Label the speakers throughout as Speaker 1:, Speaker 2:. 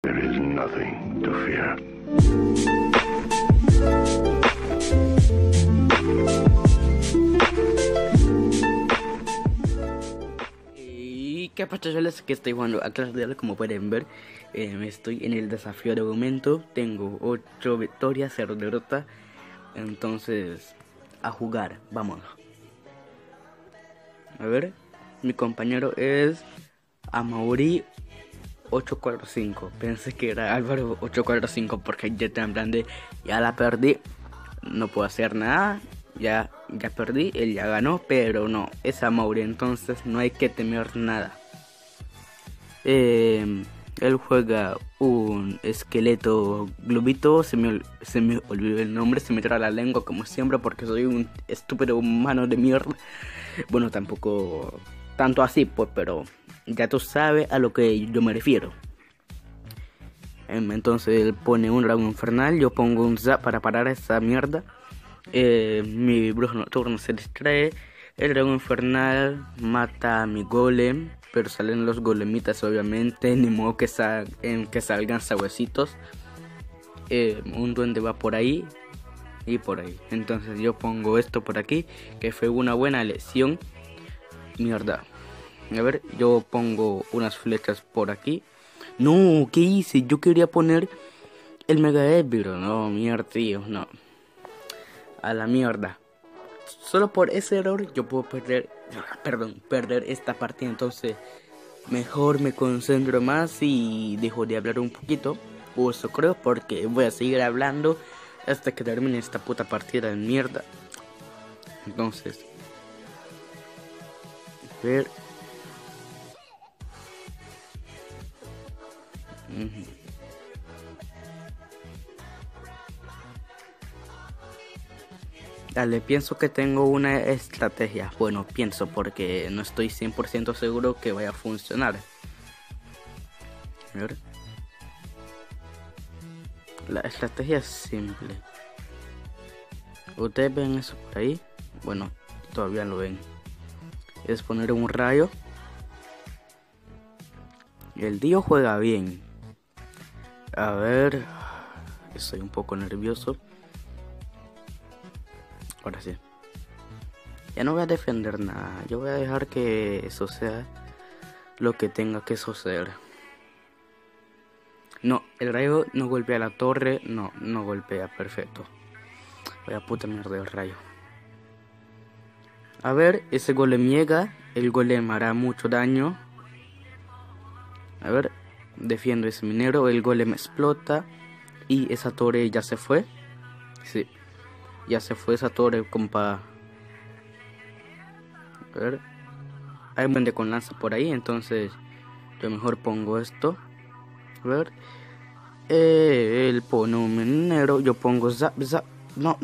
Speaker 1: There is nothing to fear.
Speaker 2: Y qué pasa, chavales, que estoy jugando a Clash Royale. Como pueden ver, estoy en el desafío de momento. Tengo 8 victorias, 0 derrotas. Entonces, a jugar, vamos. A ver, mi compañero es Amaury 845. Pensé que era Álvaro 845 porque ya está en plan de ya la perdí, no puedo hacer nada, ya perdí, él ya ganó, pero no, es Amaury, entonces no hay que temer nada. Él juega un esqueleto globito, se me olvidó el nombre, se me traba la lengua como siempre porque soy un estúpido humano de mierda. Bueno, tampoco tanto así, pues, pero ya tú sabes a lo que yo me refiero. Entonces él pone un dragón infernal, yo pongo un zap para parar esa mierda. Mi brujo nocturno se distrae. El dragón infernal mata a mi golem, pero salen los golemitas obviamente, ni modo que salgan sabuesitos. Un duende va por ahí y por ahí. Entonces yo pongo esto por aquí, que fue una buena elección. Mierda. A ver, yo pongo unas flechas por aquí. No, ¿qué hice? Yo quería poner el mega épiro. No, mierda, tío, no. A la mierda. Solo por ese error yo puedo perder esta partida. Entonces, mejor me concentro más y dejo de hablar un poquito. O eso creo, porque voy a seguir hablando hasta que termine esta puta partida de mierda. Entonces, a ver. Dale, pienso que tengo una estrategia. Bueno, pienso porque no estoy 100% seguro que vaya a funcionar. A ver. La estrategia es simple. ¿Ustedes ven eso por ahí? Bueno, todavía lo ven. Es poner un rayo. El tío juega bien. A ver, estoy un poco nervioso. Ahora sí. Ya no voy a defender nada. Yo voy a dejar que eso sea lo que tenga que suceder. No, el rayo no golpea la torre. No golpea, perfecto. Vaya puta mierda el rayo. A ver, ese golem llega. El golem hará mucho daño. A ver, defiendo ese minero. El golem explota. Y esa torre ya se fue. Sí, ya se fue esa torre, compa. A ver, hay un duende con lanza por ahí. Entonces yo mejor pongo esto. A ver, él pone un minero. Yo pongo zap. No.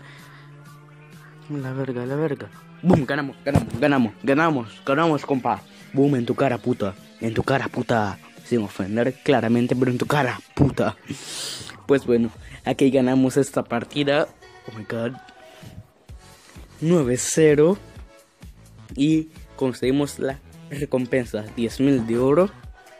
Speaker 2: La verga. Boom, ganamos, compa. Boom, en tu cara, puta. Sin ofender claramente, pero en tu cara, puta. Pues bueno, aquí ganamos esta partida. Oh my god. 9-0. Y conseguimos la recompensa, 10.000 de oro.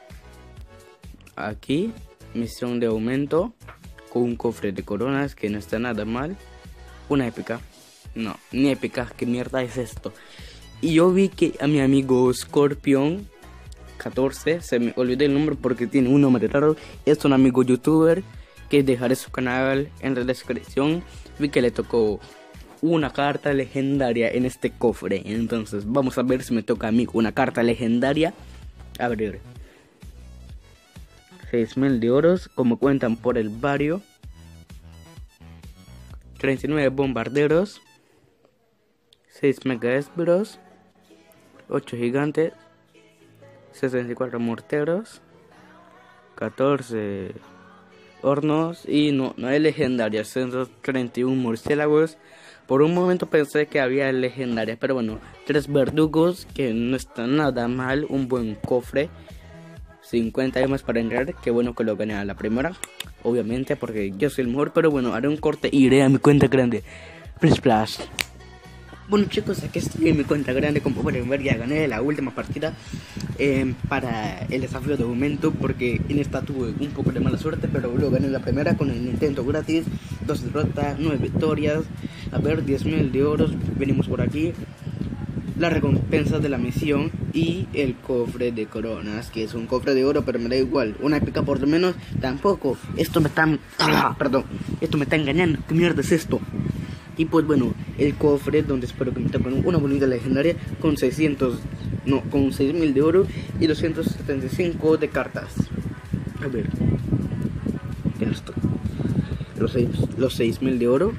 Speaker 2: Aquí, misión de aumento con un cofre de coronas que no está nada mal. Una épica. No, ni épica, ¿qué mierda es esto? Y yo vi que a mi amigo Scorpion 14, se me olvidó el nombre porque tiene un nombre raro, es un amigo youtuber que dejaré su canal en la descripción. Vi que le tocó una carta legendaria en este cofre, entonces vamos a ver si me toca a mí una carta legendaria. A ver, 6.000 de oros, como cuentan por el barrio. 39 bombarderos, 6 mega esbros, 8 gigantes, 64 morteros, 14 hornos y no hay legendarias, 131 murciélagos. Por un momento pensé que había legendarias, pero bueno, 3 verdugos que no está nada mal, un buen cofre, 50 gemas para entrar, qué bueno que lo gané a la primera, obviamente porque yo soy el mejor, pero bueno, haré un corte y iré a mi cuenta grande. Splash. Bueno chicos, aquí estoy en mi cuenta grande. Como pueden ver, ya gané la última partida para el desafío de momento, porque en esta tuve un poco de mala suerte, pero luego gané la primera con el intento gratis, 2 derrotas, 9 victorias. A ver, 10.000 de oro, venimos por aquí. La recompensa de la misión y el cofre de coronas, que es un cofre de oro, pero me da igual. Una épica por lo menos, tampoco. Esto me está... perdón, esto me está engañando. ¿Qué mierda es esto? Y pues bueno, el cofre donde espero que me toquen una bonita legendaria con 6.000 de oro y 275 de cartas. A ver, ¿qué es esto? Los 6.000 de oro,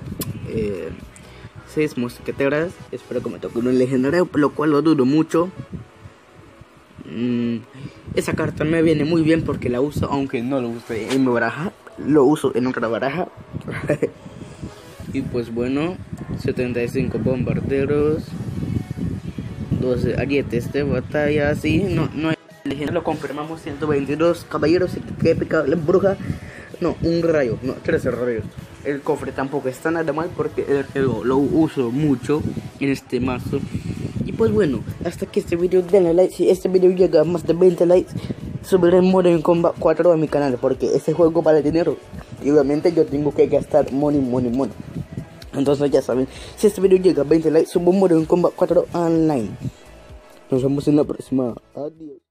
Speaker 2: 6 mosqueteras. Espero que me toque una legendaria, lo cual lo dudo mucho. Esa carta me viene muy bien porque la uso, aunque no lo use en mi baraja, lo uso en otra baraja. Y pues bueno, 75 bombarderos, 12 arietes de batalla. Sí, no hay legendario, lo confirmamos. 122 caballeros, que épica la bruja. No, un rayo, no, 13 rayos. El cofre tampoco está nada mal porque lo uso mucho en este mazo. Y pues bueno, hasta aquí este video. Denle like. Si este video llega a más de 20 likes, subiré Modern Combat 4 a mi canal, porque ese juego vale dinero y obviamente yo tengo que gastar money. Entonces ya saben, si este video llega a 20 likes, subo Modern Combat 4 online. Nos vemos en la próxima. Adiós.